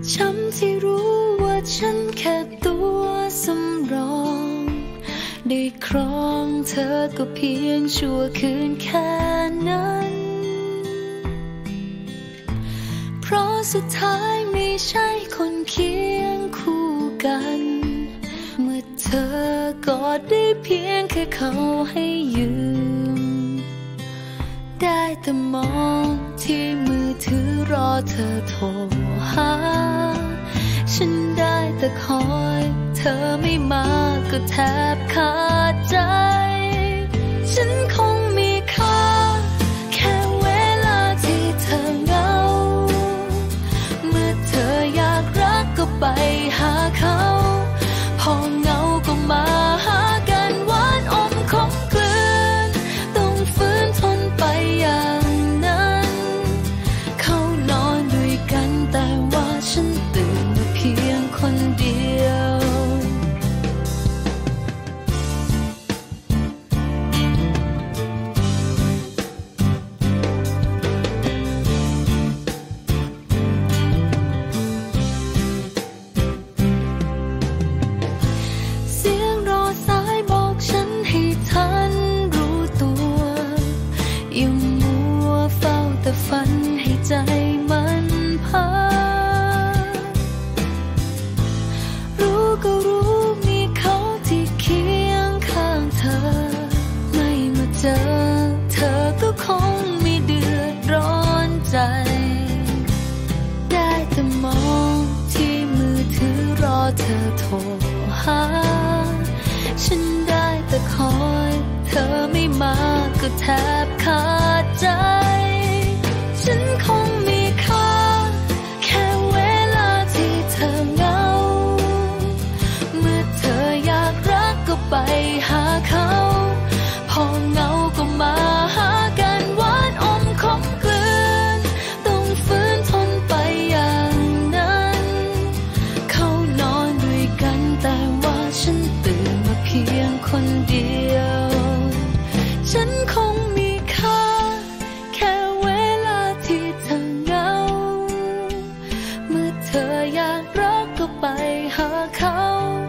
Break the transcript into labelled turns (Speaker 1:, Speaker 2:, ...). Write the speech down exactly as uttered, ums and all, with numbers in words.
Speaker 1: ช้ำที่รู้ว่าฉันแค่ตัวสำรองได้ครองเธอก็เพียงชั่วคืนแค่นั้นเพราะสุดท้ายไม่ใช่คนเคียงคู่กันเมื่อเธอกอดได้เพียงแค่เขาให้ยืมได้แต่มองที่มือถือรอเธอโทรหาฉันได้แต่คอยเธอไม่มาก็แทบขาดใจฉันคงมีค่าแค่เวลาที่เธอเหงาเมื่อเธออยากรักก็ไปหาเขาพอเหงาก็มาหากันหวานอมขมกลืนต้องฝืนทนไปอย่างนั้นเขานอนด้วยกันแต่ว่าฉันตื่นมาเพียงคนเดียวฝันให้ใจมันพักรู้ก็รู้มีเขาที่เคียงข้างเธอไม่มาเจอเธอก็คงไม่เดือดร้อนใจได้แต่มองที่มือถือรอเธอโทรหาฉันได้แต่คอยเธอไม่มาก็แทบขาดใจฉันคงมีค่าแค่เวลาที่เธอเหงาเมื่อเธออยากรักก็ไปหาเขาพอเหงาก็มาหากันหวานอมขมกลืนต้องฝืนทนไปอย่างนั้นเขานอนด้วยกันแต่ว่าฉันตื่นมาเพียงคนเดียวฉันคงมีค่าแค่เวลาที่เธอเหงาเมื่อเธออยากรักก็ไปหาเขา